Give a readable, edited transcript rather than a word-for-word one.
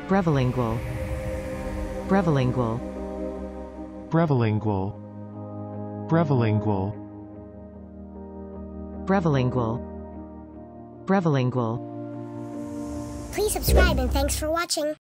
brevilingual, brevilingual, brevilingual, brevilingual, brevilingual, brevilingual. Please subscribe and thanks for watching.